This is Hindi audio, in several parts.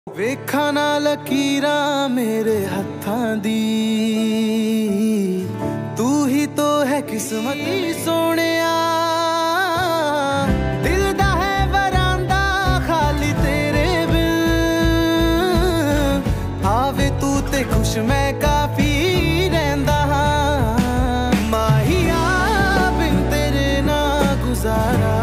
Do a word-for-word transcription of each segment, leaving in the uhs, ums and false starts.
ਵੇਖਾਂ ਨਾ ਲਕੀਰਾਂ ਮੇਰੇ ਹੱਥਾਂ ਦੀ, ਤੂੰ ਹੀ ਤੋ ਹੈ ਕਿਸਮਤ ਸੋਹਣਿਆ। ਦਿਲ ਦਾ ਹੈ ਵਰਾਂਦਾ ਖਾਲੀ ਤੇਰੇ ਬਿਨ, ਆਵੇ ਤੂੰ ਤੇ ਖੁਸ਼ ਮੈਂ ਕਾਫੀ ਰਹਿੰਦਾ ਹਾਂ। ਮਾਹੀਆ ਬਿਨ ਤੇਰੇ ਨਾ ਗੁਜ਼ਾਰਾ,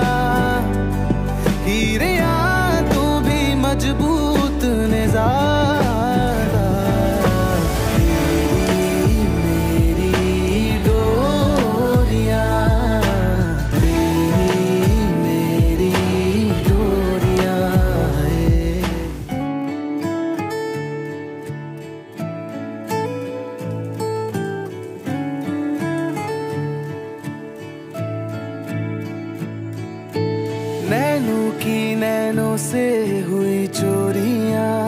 ਹੀਰਿਆ ਤੂੰ भी मजबूत ने ज़्यादा। तेरी मेरी डोरियां, तेरी मेरी डोरियां है। नैनों की नैनों से हुई चोरियां,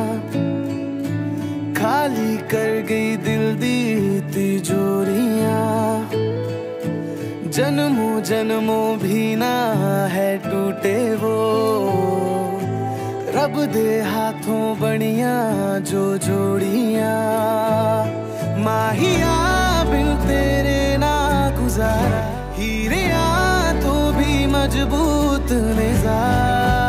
खाली कर गई दिल दी तिजोरियां। जन्मों जन्मों भी ना है टूटे वो, रब दे हाथों बनिया जो जोड़ियां। माहिया बिन तेरे ना गुजारा, हीरिया तो भी मजबूत ने ज़्यादा।